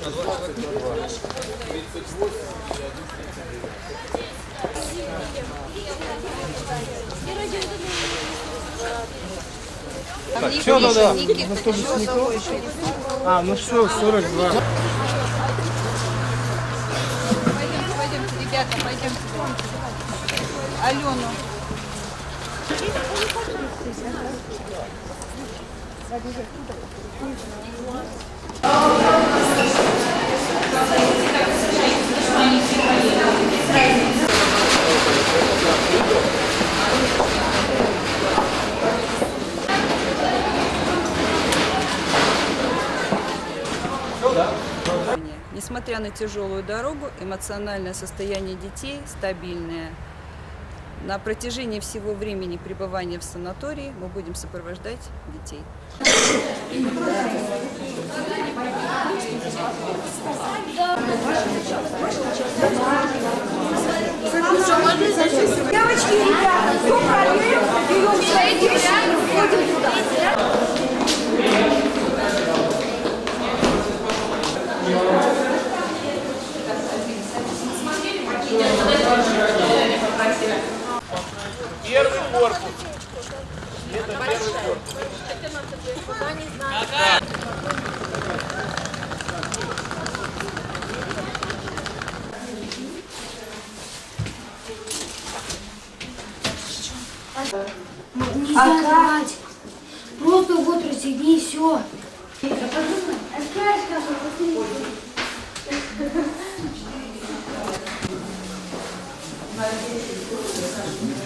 Так, все, да. А, ну все, 42. Пойдемте, ребята, пойдемте. Алену. Несмотря на тяжелую дорогу, эмоциональное состояние детей стабильное. На протяжении всего времени пребывания в санатории мы будем сопровождать детей. Девочки, ребята, кто проверил, берем свои вещи и выходим туда. Первый корпус. Это первый корпус. Не закрывать. Просто вот рассеги и все. Знаешь, как